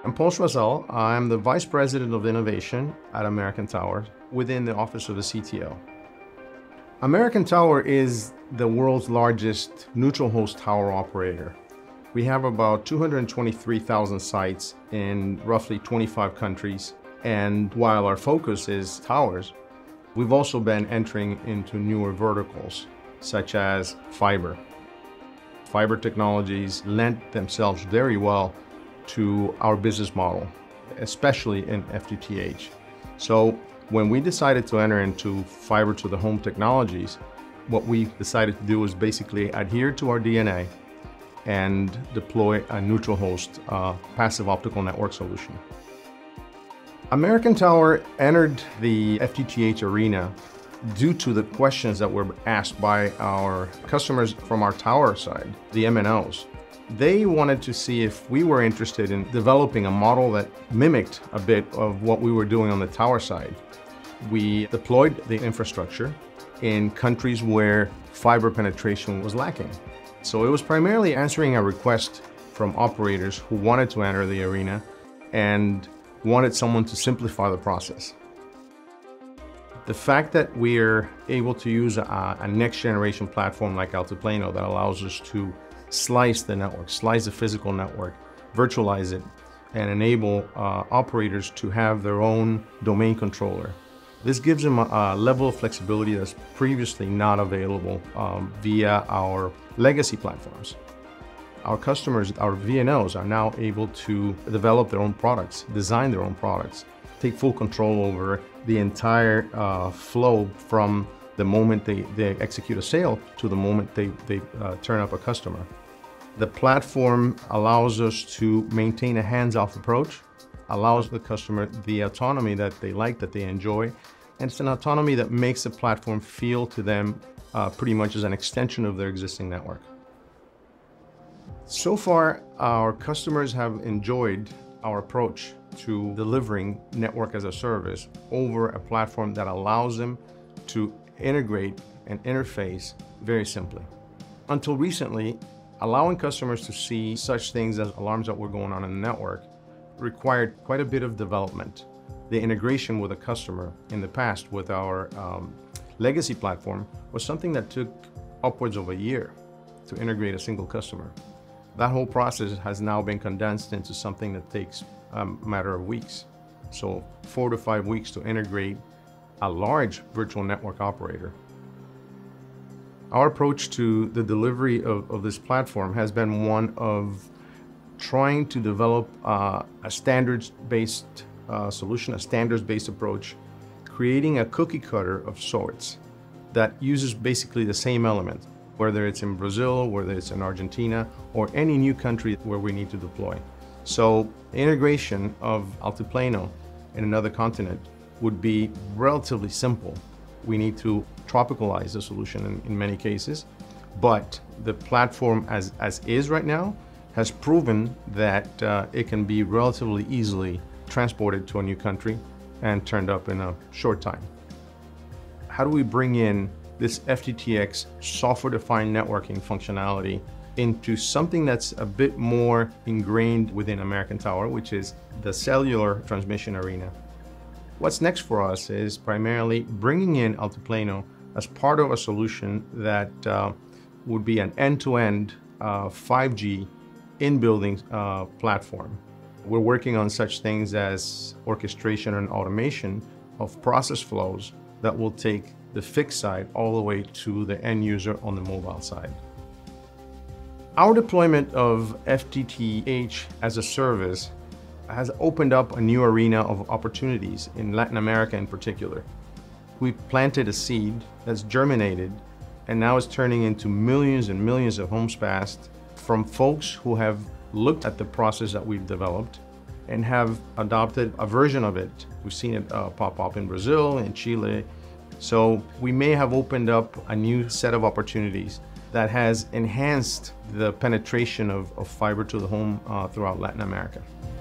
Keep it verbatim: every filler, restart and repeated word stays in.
I'm Paul Schwazel. I'm the Vice President of Innovation at American Tower within the Office of the C T O. American Tower is the world's largest neutral host tower operator. We have about two hundred twenty-three thousand sites in roughly twenty-five countries. And while our focus is towers, we've also been entering into newer verticals, such as fiber. Fiber technologies lend themselves very well to our business model, especially in F T T H. So when we decided to enter into fiber to the home technologies, what we decided to do was basically adhere to our D N A and deploy a neutral host uh, passive optical network solution. American Tower entered the F T T H arena due to the questions that were asked by our customers from our tower side, the M N Os. They wanted to see if we were interested in developing a model that mimicked a bit of what we were doing on the tower side. We deployed the infrastructure in countries where fiber penetration was lacking. So it was primarily answering a request from operators who wanted to enter the arena and wanted someone to simplify the process. The fact that we're able to use a, a next generation platform like Altiplano that allows us to slice the network, slice the physical network, virtualize it, and enable uh, operators to have their own domain controller. This gives them a, a level of flexibility that's previously not available um, via our legacy platforms. Our customers, our V N Os, are now able to develop their own products, design their own products, take full control over the entire uh, flow from the moment they, they execute a sale to the moment they, they uh, turn up a customer. The platform allows us to maintain a hands-off approach, allows the customer the autonomy that they like, that they enjoy, and it's an autonomy that makes the platform feel to them uh, pretty much as an extension of their existing network. So far, our customers have enjoyed our approach to delivering network as a service over a platform that allows them to integrate and interface very simply. Until recently, allowing customers to see such things as alarms that were going on in the network required quite a bit of development. The integration with a customer in the past with our um, legacy platform was something that took upwards of a year to integrate a single customer. That whole process has now been condensed into something that takes a matter of weeks. So four to five weeks to integrate a large virtual network operator. Our approach to the delivery of, of this platform has been one of trying to develop uh, a standards-based uh, solution, a standards-based approach, creating a cookie cutter of sorts that uses basically the same element, whether it's in Brazil, whether it's in Argentina, or any new country where we need to deploy. So the integration of Altiplano in another continent would be relatively simple. We need to tropicalize the solution in, in many cases, but the platform as, as is right now has proven that uh, it can be relatively easily transported to a new country and turned up in a short time. How do we bring in this F T T X software-defined networking functionality into something that's a bit more ingrained within American Tower, which is the cellular transmission arena? What's next for us is primarily bringing in Altiplano as part of a solution that uh, would be an end-to-end uh, five G in-building uh, platform. We're working on such things as orchestration and automation of process flows that will take the fixed side all the way to the end user on the mobile side. Our deployment of F T T H as a service has opened up a new arena of opportunities in Latin America in particular. We've planted a seed that's germinated and now is turning into millions and millions of homes passed from folks who have looked at the process that we've developed and have adopted a version of it. We've seen it uh, pop up in Brazil, in Chile. So we may have opened up a new set of opportunities that has enhanced the penetration of, of fiber to the home uh, throughout Latin America.